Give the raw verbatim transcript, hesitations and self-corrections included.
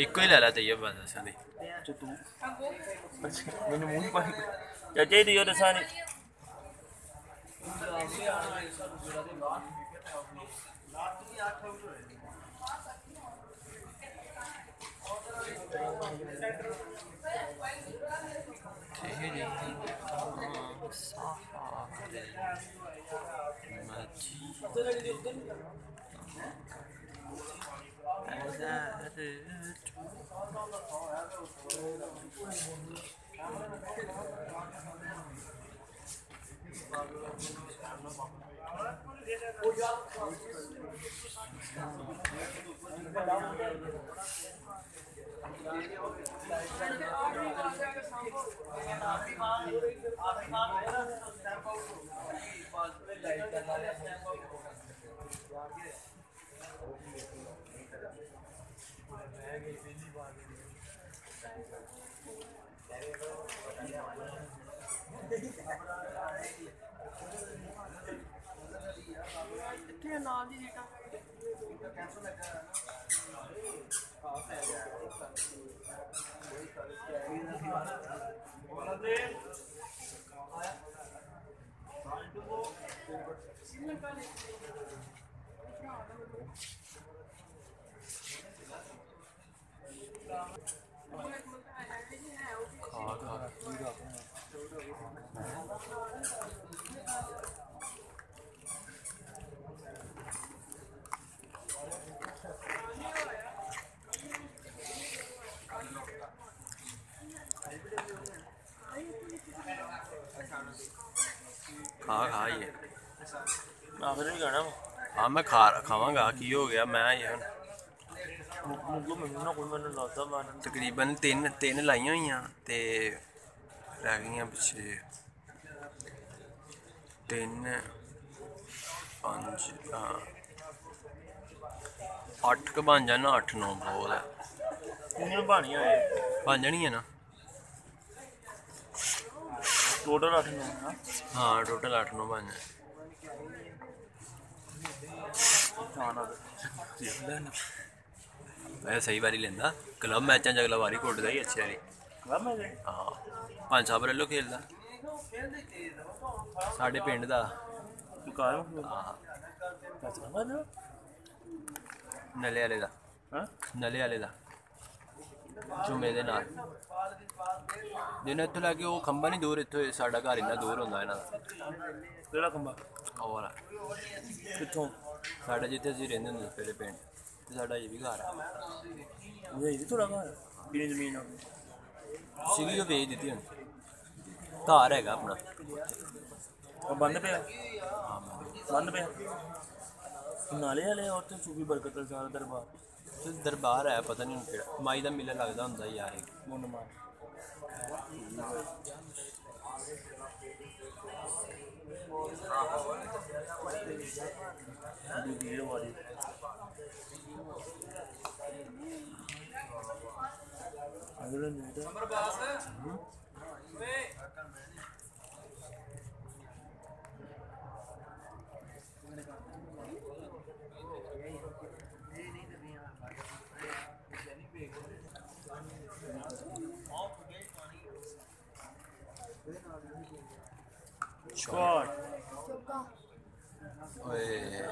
ਇੱਕੋ ਹੀ ਲੈ ਲੈ ਤਈਬ ਬਸ ਦੱਸਾਂ ਦੀ ਤੂੰ ਮੈਨੂੰ ਮੂੰਹ ਪਾ ਚਾਚੇ ਦੀ ਉਹ ਦੱਸਾਂ ਨਹੀਂ खा खा ही है आखिर भी खाना हाँ मैं खा खावांगा की हो गया मैं ये तकरीबन तीन तीन लाइया हुई ते रह गई पिछे तीन पाँच हाँ अठ क बन जाना अठ नौ बहुत है बन जानी है ना टोटल अठ नौ हाँ टोटल अठ नौ बन जाए मैं सही बारी लेंदा क्लब मैचों अगला बारी कुटदा ही अच्छी बारी हाँ पंज साहब रलो खेलदा साढ़े पिंड दा हाँ नले आले दा नले आले दा झुमे दे नाल जिन्हें इत्थों लैके वो खंबा नहीं दूर इत्थों साडा घर इन्ना दूर होंदा इन्हां दा केड़ा खंबा ओह वाला कित्थों साढ़ा जित्थे असीं रहिंदे हुंदे पहले पिंड ते साडा ये भी घर है ये भी थोड़ा घर कितनी जमीन है सीगी वो बेच दी हुण घर हैगा अपना और बंद पे हाँ बंद पे नाले वाले और तो सूफी बरकत का सारा दरबार तो दरबार है पता नहीं केड़ा माई दा मेला लगदा हुंदा यार एक मुन्नमान ओए